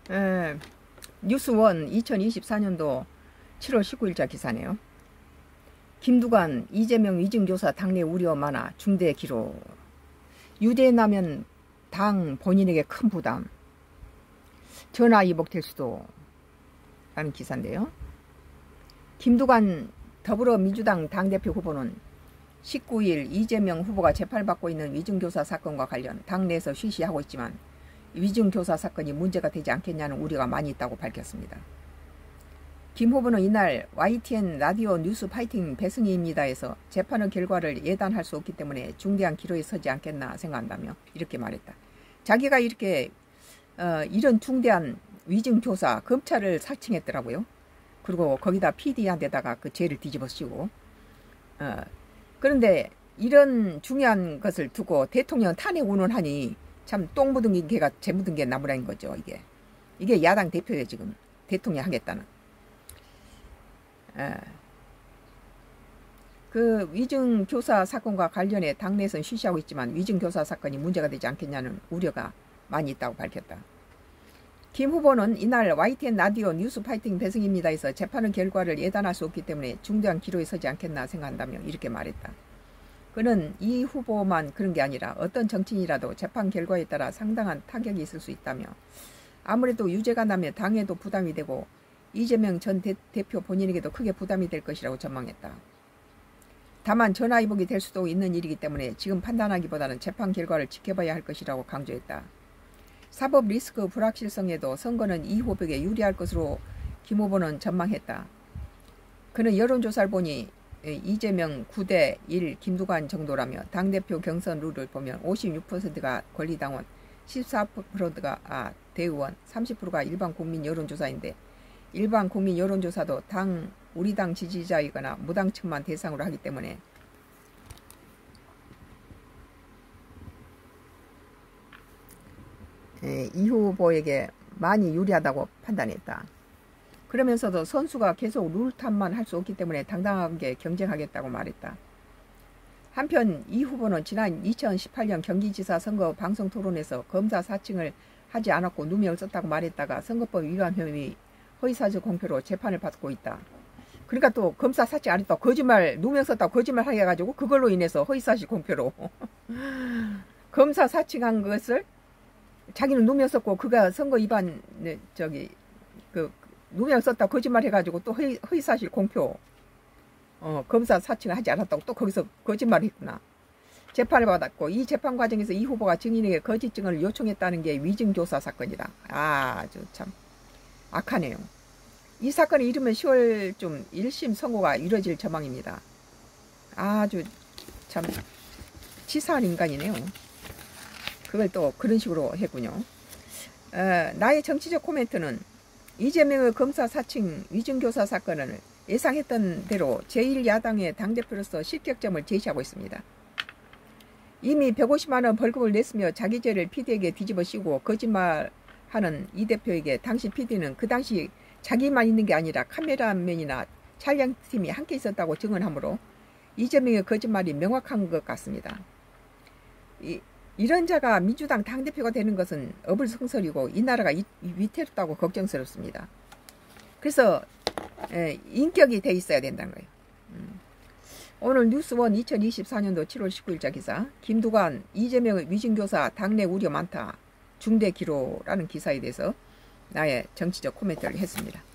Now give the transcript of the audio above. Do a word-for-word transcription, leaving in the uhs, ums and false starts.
에, 뉴스원 이천이십사년도 칠월 십구일자 기사네요. 김두관 이재명 위증교사 당내 우려 많아 중대 기록. 유죄나면 당 본인에게 큰 부담. 전화 위복될 수도 라는 기사인데요. 김두관 더불어민주당 당대표 후보는 십구일 이재명 후보가 재판받고 있는 위증교사 사건과 관련 당내에서 쉬쉬하고 있지만 위증교사 사건이 문제가 되지 않겠냐는 우려가 많이 있다고 밝혔습니다. 김 후보는 이날 와이티엔 라디오 뉴스 파이팅 배승희입니다에서 재판의 결과를 예단할 수 없기 때문에 중대한 기로에 서지 않겠나 생각한다며 이렇게 말했다. 자기가 이렇게 어, 이런 중대한 위증교사 검찰을 사칭했더라고요. 그리고 거기다 피디한테다가 그 죄를 뒤집어 씌우고 어, 그런데 이런 중요한 것을 두고 대통령 탄핵 운운하니 참 똥 묻은 개가 재 묻은 게 나무라는 거죠. 이게 이게 야당 대표예요. 지금 대통령 하겠다는. 에. 그 위증교사 사건과 관련해 당내에서는 쉬쉬하고 있지만 위증교사 사건이 문제가 되지 않겠냐는 우려가 많이 있다고 밝혔다. 김 후보는 이날 와이티엔 라디오 뉴스 파이팅 배승입니다에서 재판의 결과를 예단할 수 없기 때문에 중대한 기로에 서지 않겠나 생각한다며 이렇게 말했다. 그는 이 후보만 그런 게 아니라 어떤 정치인이라도 재판 결과에 따라 상당한 타격이 있을 수 있다며 아무래도 유죄가 나면 당에도 부담이 되고 이재명 전 대, 대표 본인에게도 크게 부담이 될 것이라고 전망했다. 다만 전화위복이 될 수도 있는 일이기 때문에 지금 판단하기보다는 재판 결과를 지켜봐야 할 것이라고 강조했다. 사법 리스크 불확실성에도 선거는 이 후보에게 유리할 것으로 김 후보는 전망했다. 그는 여론조사를 보니 이재명 구 대 일 김두관 정도라며 당대표 경선 룰을 보면 오십육 퍼센트가 권리당원, 십사 퍼센트가 아, 대의원, 삼십 퍼센트가 일반 국민 여론조사인데 일반 국민 여론조사도 당 우리 당 지지자이거나 무당 측만 대상으로 하기 때문에 이 후보에게 많이 유리하다고 판단했다. 그러면서도 선수가 계속 룰 탓만 할 수 없기 때문에 당당하게 경쟁하겠다고 말했다. 한편 이 후보는 지난 이천십팔년 경기지사 선거 방송토론에서 검사 사칭을 하지 않았고 누명을 썼다고 말했다가 선거법 위반 혐의 허위사실 공표로 재판을 받고 있다. 그러니까 또 검사 사칭 안 했다고 거짓말 누명 썼다고 거짓말 하게 해가지고 그걸로 인해서 허위사실 공표로 검사 사칭한 것을 자기는 누명 썼고 그가 선거 위반 저기 그 누명 썼다 거짓말 해가지고 또 허위, 허위사실 공표 어, 검사 사칭을 하지 않았다고 또 거기서 거짓말을 했구나. 재판을 받았고 이 재판 과정에서 이 후보가 증인에게 거짓 증언을 요청했다는 게 위증교사 사건이다. 아주 참 악하네요. 이 사건이 이르면 시월쯤 일심 선고가 이뤄질 전망입니다. 아주 참 치사한 인간이네요. 그걸 또 그런 식으로 했군요. 어, 나의 정치적 코멘트는 이재명의 검사 사칭 위증교사 사건을 예상했던 대로 제일 야당의 당대표로서 실격점을 제시하고 있습니다. 이미 백오십만 원 벌금을 냈으며 자기 죄를 피디에게 뒤집어 씌우고 거짓말하는 이 대표에게 당시 피디는 그 당시 자기만 있는 게 아니라 카메라맨이나 촬영팀이 함께 있었다고 증언하므로 이재명의 거짓말이 명확한 것 같습니다. 이, 이런 자가 민주당 당대표가 되는 것은 어불성설이고 이 나라가 이, 위태롭다고 걱정스럽습니다. 그래서 에, 인격이 돼 있어야 된다는 거예요. 음. 오늘 뉴스원 이천이십사년도 칠월 십구일자 기사 김두관 이재명의 위증교사 당내 우려 많다 중대 기로라는 기사에 대해서 나의 정치적 코멘트를 했습니다.